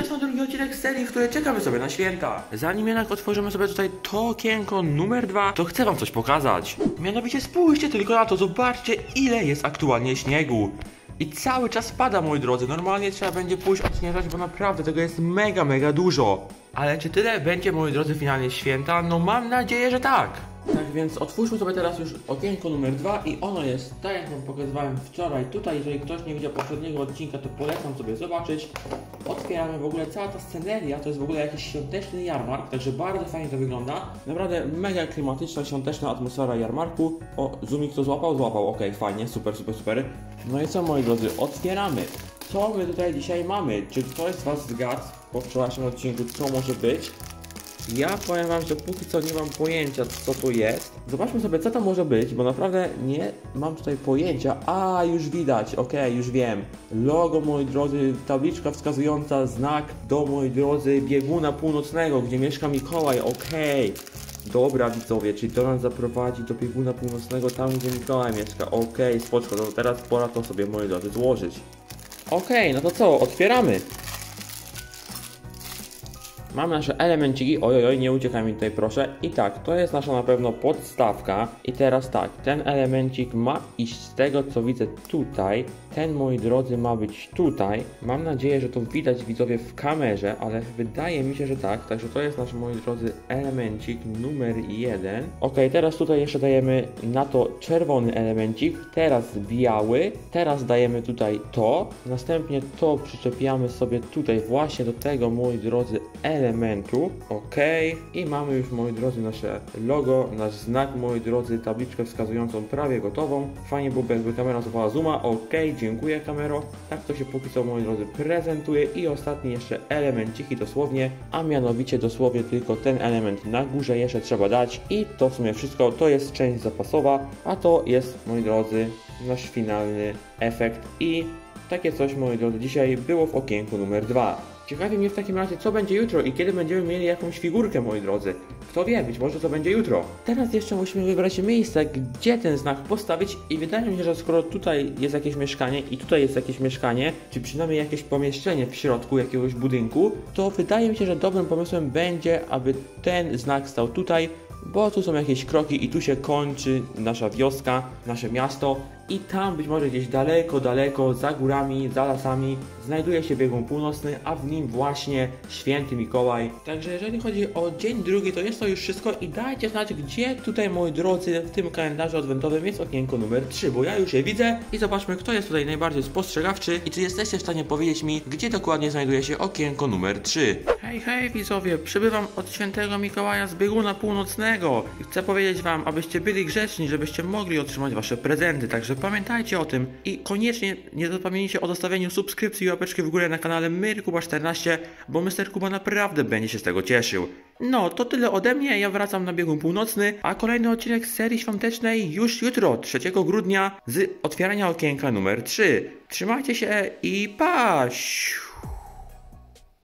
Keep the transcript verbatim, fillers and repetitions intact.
czas na drugi odcinek serii, w której czekamy sobie na święta. Zanim jednak otworzymy sobie tutaj to okienko numer dwa, to chcę wam coś pokazać. Mianowicie spójrzcie tylko na to, zobaczcie ile jest aktualnie śniegu. I cały czas pada, moi drodzy, normalnie trzeba będzie pójść odśnieżać, bo naprawdę tego jest mega, mega dużo. Ale czy tyle będzie, moi drodzy, finalnie święta? No mam nadzieję, że tak. Tak więc otwórzmy sobie teraz już okienko numer dwa i ono jest tak, jak wam pokazywałem wczoraj tutaj. Jeżeli ktoś nie widział poprzedniego odcinka, to polecam sobie zobaczyć. Otwieramy w ogóle, cała ta sceneria to jest w ogóle jakiś świąteczny jarmark, także bardzo fajnie to wygląda. Naprawdę mega klimatyczna, świąteczna atmosfera jarmarku. O, Zoomik to złapał? Złapał, okej, okay, fajnie, super, super, super. No i co, moi drodzy, otwieramy. Co my tutaj dzisiaj mamy? Czy ktoś z was zgadł po wczorajszym odcinku, co może być? Ja powiem wam, że póki co nie mam pojęcia, co to jest. Zobaczmy sobie, co to może być, bo naprawdę nie mam tutaj pojęcia. A, już widać, okej, okay, już wiem. Logo, moi drodzy, tabliczka wskazująca znak do, moi drodzy, bieguna północnego, gdzie mieszka Mikołaj, okej. Okay. Dobra, widzowie, czyli to nas zaprowadzi do bieguna północnego, tam gdzie Mikołaj mieszka. Okej, okay, spoczko, to teraz pora to sobie, moi drodzy, złożyć. Okej, okay, no to co, otwieramy. Mamy nasze elemenciki, ojoj, nie uciekaj mi tutaj proszę. I tak, to jest nasza na pewno podstawka. I teraz tak, ten elemencik ma iść z tego co widzę tutaj. Ten, moi drodzy, ma być tutaj. Mam nadzieję, że to widać, widzowie, w kamerze, ale wydaje mi się, że tak. Także to jest nasz, moi drodzy, elemencik numer jeden. Ok, teraz tutaj jeszcze dajemy na to czerwony elemencik. Teraz biały. Teraz dajemy tutaj to. Następnie to przyczepiamy sobie tutaj właśnie do tego, moi drodzy, elementu. Ok. I mamy już, moi drodzy, nasze logo, nasz znak, moi drodzy, tabliczkę wskazującą prawie gotową. Fajnie byłoby, jakby kamera złapała zooma. Ok. Dziękuję, kamero. Tak to się póki co, moi drodzy, prezentuje. I ostatni jeszcze elemenciki dosłownie, a mianowicie dosłownie tylko ten element na górze jeszcze trzeba dać. I to w sumie wszystko. To jest część zapasowa, a to jest, moi drodzy, nasz finalny efekt. I takie coś, moi drodzy, dzisiaj było w okienku numer dwa. Ciekawi mnie w takim razie, co będzie jutro i kiedy będziemy mieli jakąś figurkę, moi drodzy. Kto wie, być może to będzie jutro. Teraz jeszcze musimy wybrać miejsce, gdzie ten znak postawić i wydaje mi się, że skoro tutaj jest jakieś mieszkanie i tutaj jest jakieś mieszkanie, czy przynajmniej jakieś pomieszczenie w środku jakiegoś budynku, to wydaje mi się, że dobrym pomysłem będzie, aby ten znak stał tutaj, bo tu są jakieś kroki i tu się kończy nasza wioska, nasze miasto. I tam być może gdzieś daleko, daleko, za górami, za lasami znajduje się biegun północny, a w nim właśnie święty Mikołaj. Także jeżeli chodzi o dzień drugi, to jest to już wszystko i dajcie znać, gdzie tutaj, moi drodzy, w tym kalendarzu adwentowym jest okienko numer trzy, bo ja już je widzę i zobaczmy, kto jest tutaj najbardziej spostrzegawczy i czy jesteście w stanie powiedzieć mi, gdzie dokładnie znajduje się okienko numer trzy. Hej, hej widzowie, przybywam od świętego Mikołaja z bieguna północnego i chcę powiedzieć wam, abyście byli grzeczni, żebyście mogli otrzymać wasze prezenty, także pamiętajcie o tym i koniecznie nie zapomnijcie o zostawieniu subskrypcji i łapeczki w górę na kanale Myr Kuba czternaście, bo mister Kuba naprawdę będzie się z tego cieszył. No, to tyle ode mnie, ja wracam na biegun północny, a kolejny odcinek serii świątecznej już jutro, trzeciego grudnia, z otwierania okienka numer trzy. Trzymajcie się i pa!